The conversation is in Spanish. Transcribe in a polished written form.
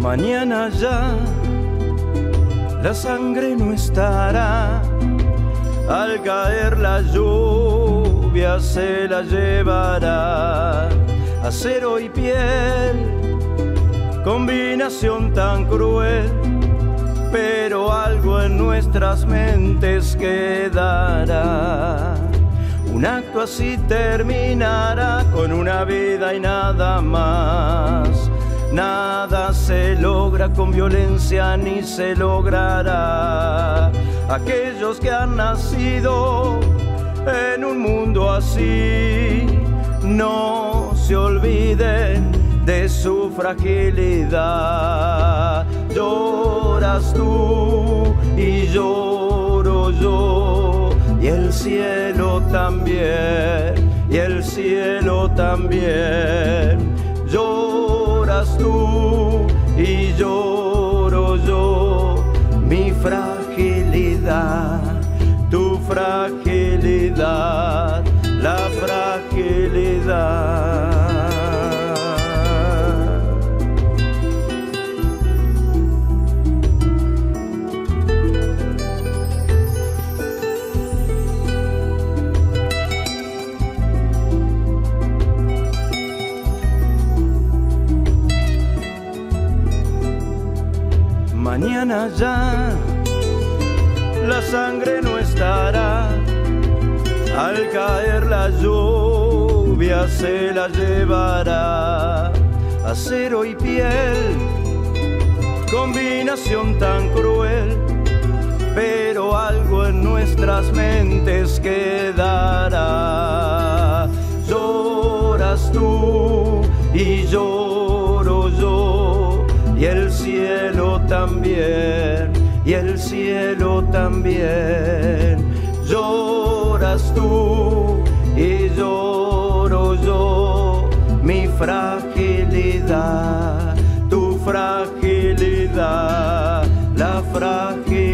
Mañana ya la sangre no estará, al caer la lluvia se la llevará. Acero y piel, combinación tan cruel, pero algo en nuestras mentes quedará. Un acto así terminará con una vida y nada más. Nada se logra con violencia ni se logrará. Aquellos que han nacido en un mundo así, no se olviden de su fragilidad. Lloras tú y lloro yo, y el cielo también, y el cielo también. Lloras tú y lloro yo, mi fragilidad, tu fragilidad, la fragilidad. Mañana ya la sangre no estará, al caer la lluvia se la llevará. Acero y piel, combinación tan cruel, pero algo en nuestras mentes quedará. Lloras tú y lloro yo, y el cielo también, y el cielo también. Lloras tú y lloro yo, mi fragilidad, tu fragilidad, la fragilidad.